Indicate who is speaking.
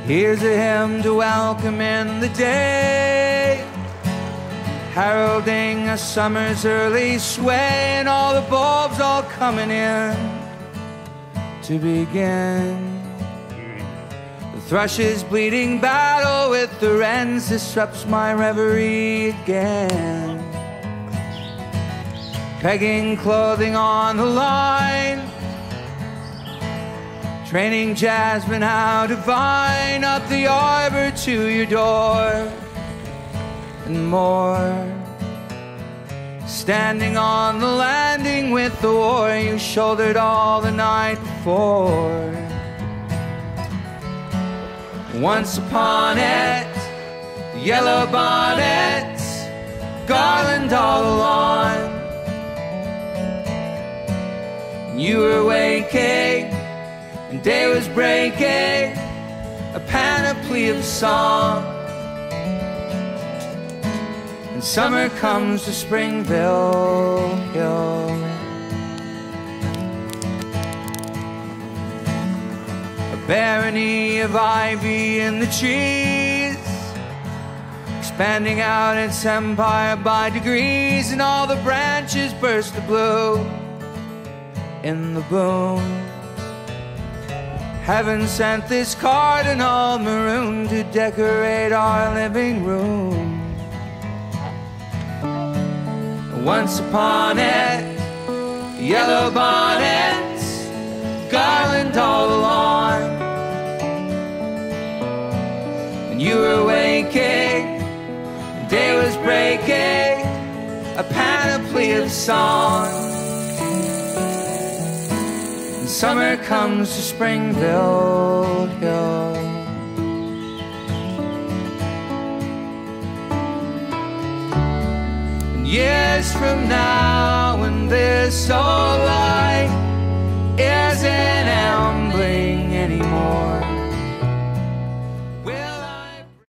Speaker 1: Here's a hymn to welcome in the day, heralding a summer's early sway, and all the bulbs all coming in to begin. The thrush's bleeding battle with the wrens disrupts my reverie again. Pegging clothing on the line, training jasmine how to vine up the arbor to your door, and more. Standing on the landing with the war you shouldered all the night before. Once upon it, the yellow bonnets garland all the lawn. You were waking and day was breaking, a panoply of song. And summer comes to Springville Hill. A barony of ivy in the trees, expanding out its empire by degrees, and all the branches burst to blue in the boom. Heaven sent this cardinal maroon to decorate our living room. Once upon it, yellow bonnets garland all the lawn. And you were waking, and day was breaking, a panoply of song. And summer comes to Springville Hill. And years from now, when this old life